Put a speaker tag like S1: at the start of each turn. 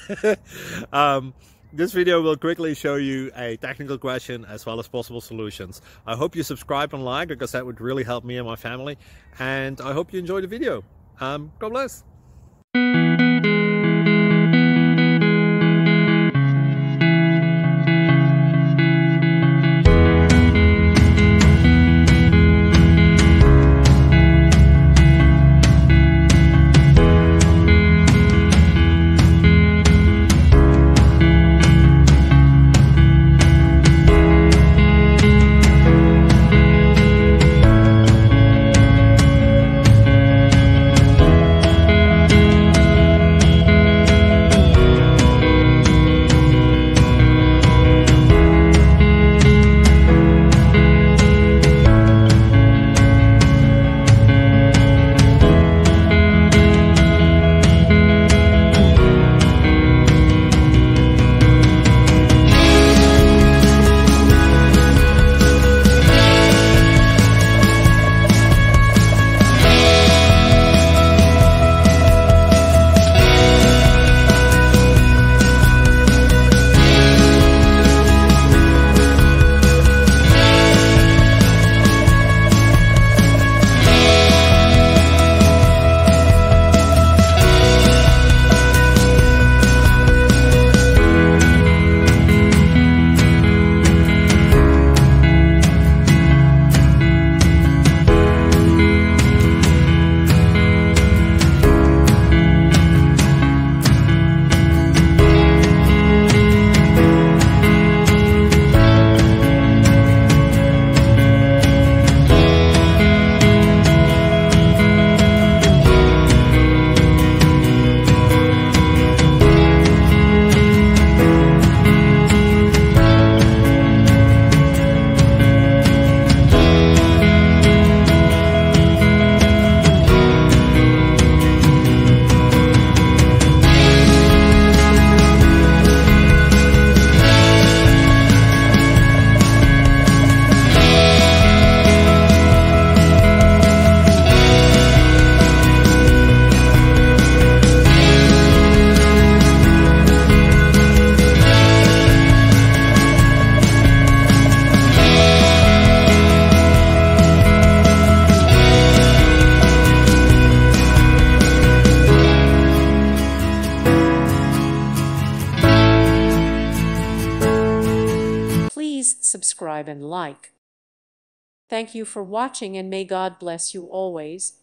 S1: This video will quickly show you a technical question as well as possible solutions. I hope you subscribe and like, because that would really help me and my family. And I hope you enjoy the video. God bless.
S2: Subscribe and like. Thank you for watching, and may God bless you always.